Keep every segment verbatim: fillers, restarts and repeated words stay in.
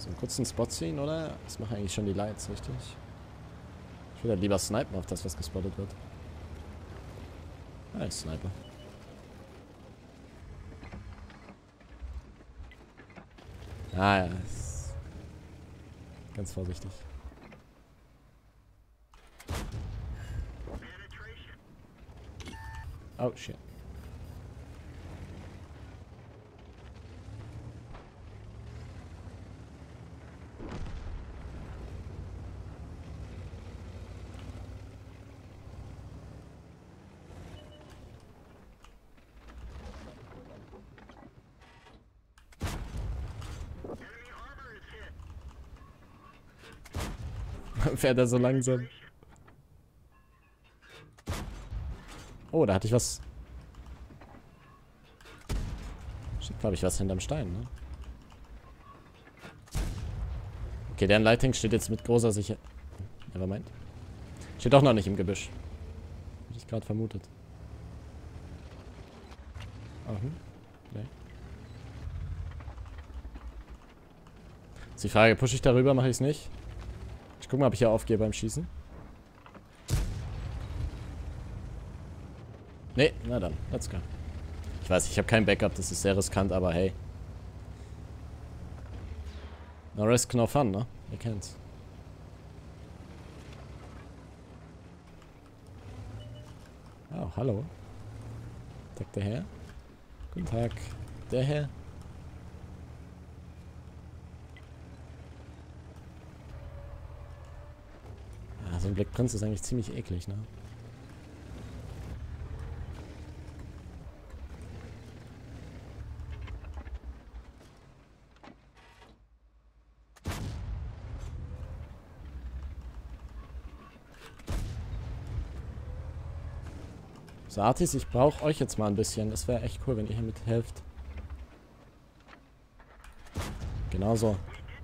So einen kurzen Spot ziehen, oder? Das machen eigentlich schon die Lights, richtig? Ich würde halt lieber snipen auf das, was gespottet wird. Ah, ich sniper. Ah ja, ist ganz vorsichtig. Oh, shit. Fährt er so langsam. Oh, da hatte ich was. Steht, glaube ich, was hinterm Stein, ne? Okay, deren Lighting steht jetzt mit großer Sicherheit. Nevermind. Steht auch noch nicht im Gebüsch. Hätte ich gerade vermutet. Aha. Nee. Ist die Frage, pushe ich darüber, mache ich es nicht? Ich gucke mal, ob ich hier aufgehe beim Schießen. Nee, na dann, let's go. Ich weiß, ich habe kein Backup, das ist sehr riskant, aber hey. No risk, no fun, ne? Ihr kennt's. Oh, hallo. Tag der Herr. Guten Tag. Der Herr. Ah, so ein Blickprinz ist eigentlich ziemlich eklig, ne? So, Artis, ich brauche euch jetzt mal ein bisschen. Das wäre echt cool, wenn ihr hier mithelft. Genau so.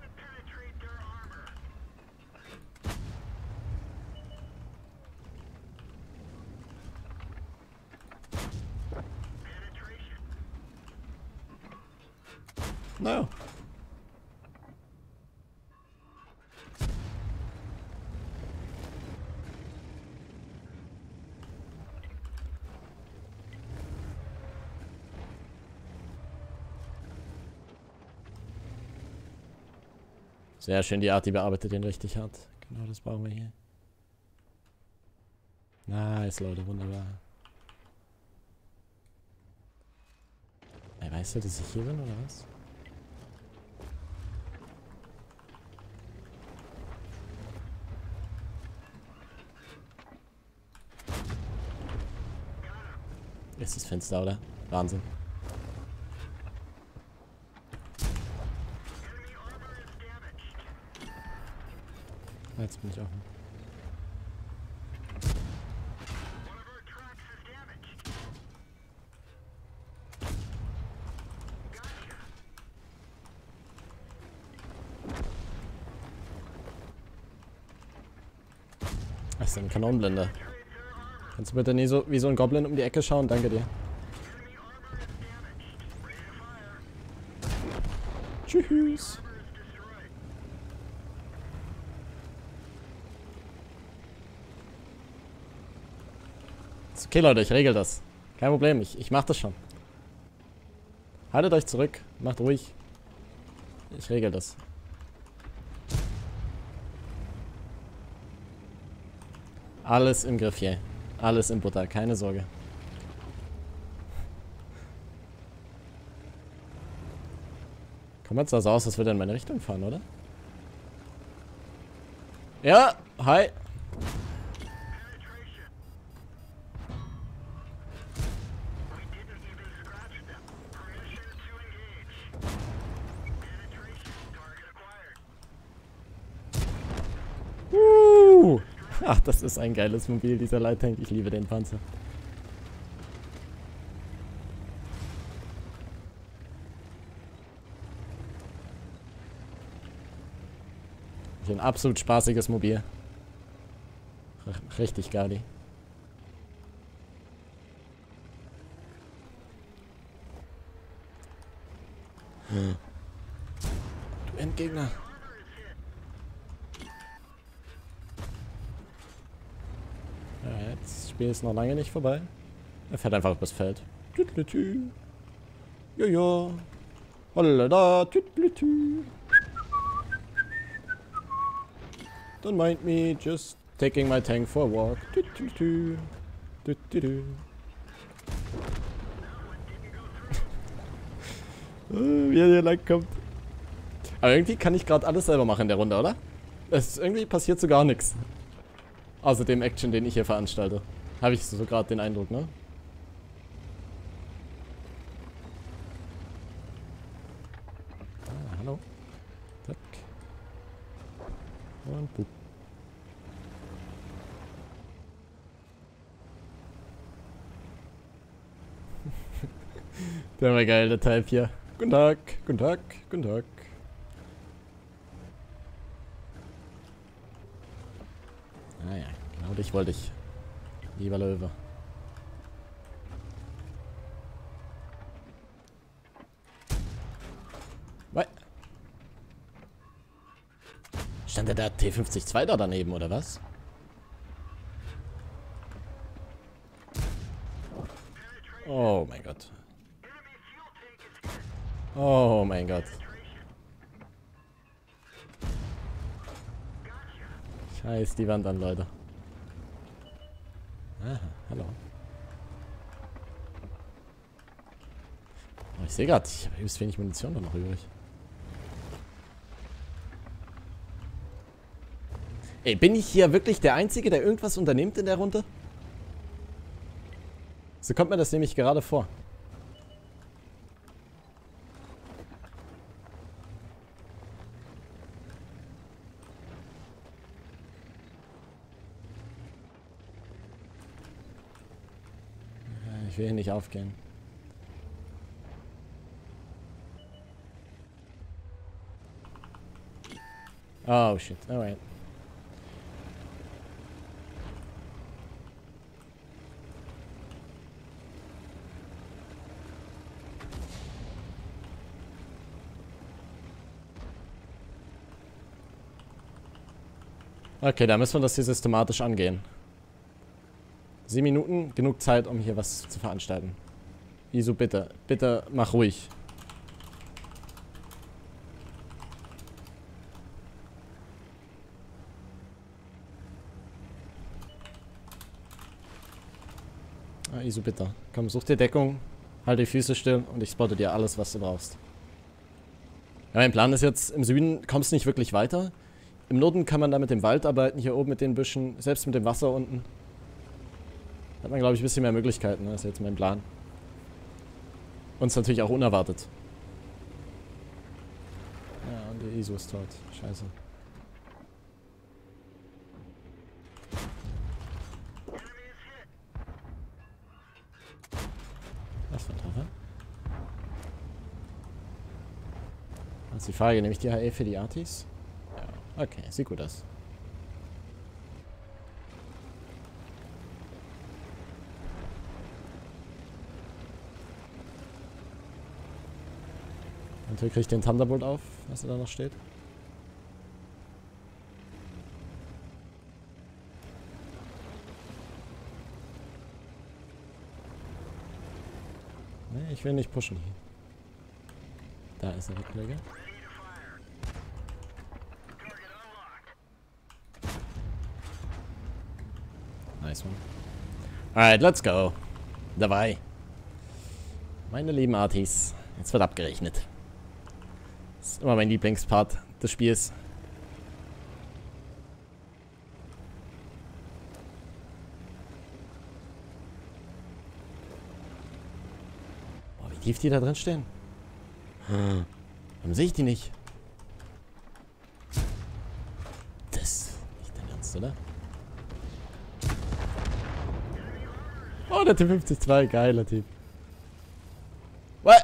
No. Sehr schön, die Art, die bearbeitet den richtig hart. Genau, das brauchen wir hier. Nice, Leute, wunderbar. Ey, weißt du, dass ich hier bin, oder was? Ist das Fenster, oder? Wahnsinn. Jetzt bin ich offen. Ach, ist ein Kanonenblender. Kannst du bitte nie so wie so ein Goblin um die Ecke schauen? Danke dir. Tschüss. Ist okay, Leute, ich regel das. Kein Problem, ich, ich mach das schon. Haltet euch zurück, macht ruhig. Ich regel das. Alles im Griff hier. Alles im Butter, keine Sorge. Kommt jetzt also aus, als würde er in meine Richtung fahren, oder? Ja, hi. Uh. Ach, das ist ein geiles Mobil, dieser Light Tank. Ich liebe den Panzer. Ein absolut spaßiges Mobil. Richtig geil. Du Endgegner. Spiel ist noch lange nicht vorbei. Er fährt einfach übers Feld. Tütlütü. Jojo. Hollada. Tütlütü. Don't mind me, just taking my tank for a walk. Tütlütü. Tütlütü. Wie er hier lang kommt. Aber irgendwie kann ich gerade alles selber machen in der Runde, oder? Es irgendwie passiert so gar nichts. Außer dem Action, den ich hier veranstalte. Habe ich so gerade den Eindruck, ne? Ah, hallo. Zack. Und pup. Der war geil, der Type hier. Guten Tag, guten Tag, guten Tag. Ah ja, genau dich wollte ich. Lieber Löwe. Wei. Stand der T fünfzig zwei da daneben, oder was? Oh mein Gott. Oh mein Gott. Scheiß die Wand an, Leute. Aha, hallo. Oh, ich sehe gerade, ich habe übelst wenig Munition da noch übrig. Ey, bin ich hier wirklich der Einzige, der irgendwas unternimmt in der Runde? So kommt mir das nämlich gerade vor. Ich will hier nicht aufgehen. Oh shit, alright. Okay, da müssen wir das hier systematisch angehen. Sieben Minuten, genug Zeit, um hier was zu veranstalten. Isu, bitte. Bitte, mach ruhig. Ah, Isu, bitte. Komm, such dir Deckung, halt die Füße still und ich spotte dir alles, was du brauchst. Ja, mein Plan ist jetzt, im Süden kommst du nicht wirklich weiter. Im Norden kann man da mit dem Wald arbeiten, hier oben mit den Büschen, selbst mit dem Wasser unten. Hat man, glaube ich, ein bisschen mehr Möglichkeiten, ne? Das ist jetzt mein Plan. Und es natürlich auch unerwartet. Ja, und der Isu ist tot. Scheiße. Was für ein Treffer? Das ist die Frage, nehme ich die H E für die Artis? Ja, okay, sieht gut aus. Und hier kriege ich den Thunderbolt auf, was da noch steht. Nee, ich will nicht pushen. Da ist er, der Kollege. Nice one. Alright, let's go. Dabei. Meine lieben Artis. Jetzt wird abgerechnet. Das ist immer mein Lieblingspart des Spiels. Boah, wie tief die da drin stehen. Hm. Warum sehe ich die nicht? Das ist nicht dein Ernst, oder? Oh, der T fünfzig zwei, geiler Typ. What?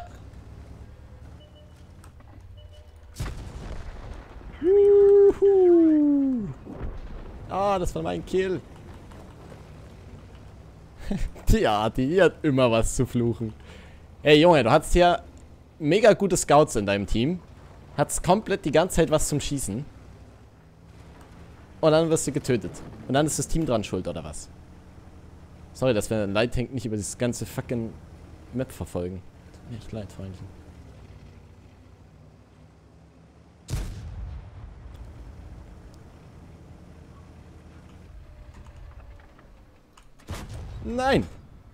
Ah, das war mein Kill. Tja, die hat immer was zu fluchen. Hey Junge, du hattest ja mega gute Scouts in deinem Team. Hattest komplett die ganze Zeit was zum Schießen. Und dann wirst du getötet. Und dann ist das Team dran schuld, oder was? Sorry, dass wir Light Tank nicht über dieses ganze fucking Map verfolgen. Tut mir echt leid, Freundchen. Nein!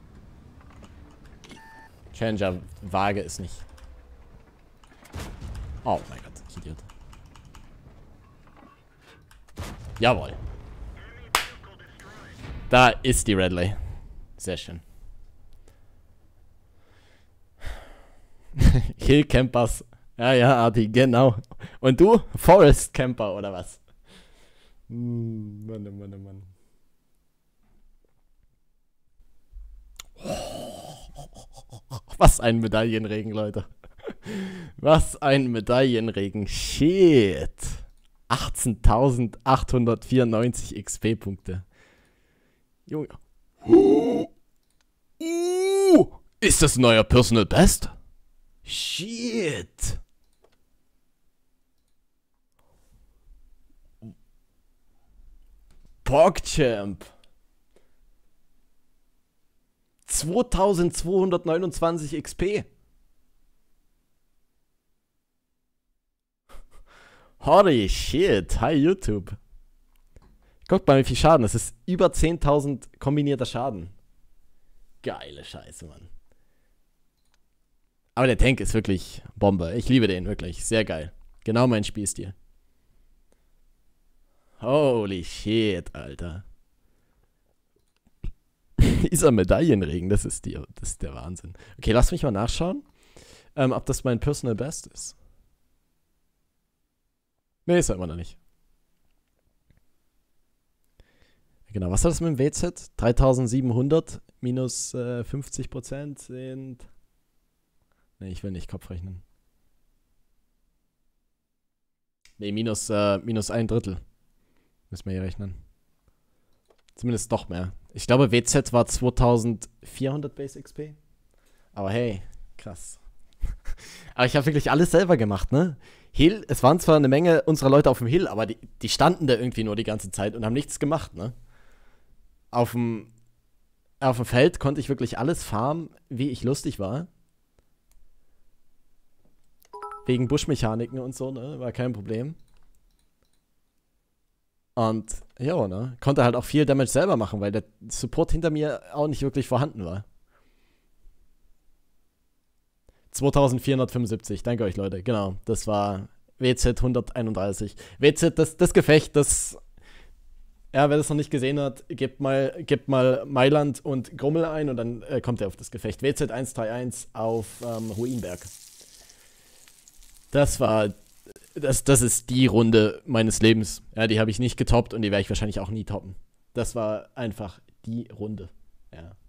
Challenger wage es nicht. Oh mein Gott, ich Idiot. Jawohl. Da ist die Redley. Sehr schön. Hill Campers. Ja, ja, Arti, genau. Und du? Forest Camper oder was? Hm, Mann, oh Mann, oh Mann. Was ein Medaillenregen, Leute. Was ein Medaillenregen. Shit. achtzehntausendachthundertvierundneunzig X P-Punkte. Junge. Uh, ist das ein neuer Personal Best? Shit. PogChamp. zweitausendzweihundertneunundzwanzig X P. Holy shit. Hi YouTube. Guckt mal, wie viel Schaden. Das ist über zehntausend kombinierter Schaden. Geile Scheiße, Mann. Aber der Tank ist wirklich Bombe. Ich liebe den, wirklich. Sehr geil. Genau mein Spielstil. Holy shit, Alter. Dieser Medaillenregen, das ist, die, das ist der Wahnsinn. Okay, lass mich mal nachschauen, ähm, ob das mein Personal Best ist. Nee, ist er immer noch nicht. Genau, was hat das mit dem W Z? dreitausendsiebenhundert minus äh, fünfzig Prozent sind... Nee, ich will nicht Kopf rechnen. Nee, minus, äh, minus ein Drittel. Müssen wir hier rechnen. Zumindest doch mehr. Ich glaube, W Z war zweitausendvierhundert Base X P. Aber hey, krass. Aber ich habe wirklich alles selber gemacht, ne? Hill, es waren zwar eine Menge unserer Leute auf dem Hill, aber die, die standen da irgendwie nur die ganze Zeit und haben nichts gemacht, ne? Auf dem, auf dem Feld konnte ich wirklich alles farmen, wie ich lustig war. Wegen Buschmechaniken und so, ne? War kein Problem. Und, ja, ne? Konnte halt auch viel Damage selber machen, weil der Support hinter mir auch nicht wirklich vorhanden war. zweitausendvierhundertfünfundsiebzig, danke euch, Leute. Genau, das war W Z hunderteinunddreißig. W Z, das, das Gefecht, das... Ja, wer das noch nicht gesehen hat, gebt mal, gebt mal Mailand und Grummel ein und dann äh, kommt er auf das Gefecht. W Z hunderteinunddreißig auf ähm, Ruinberg. Das war... Das, das ist die Runde meines Lebens. Ja, die habe ich nicht getoppt und die werde ich wahrscheinlich auch nie toppen. Das war einfach die Runde. Ja.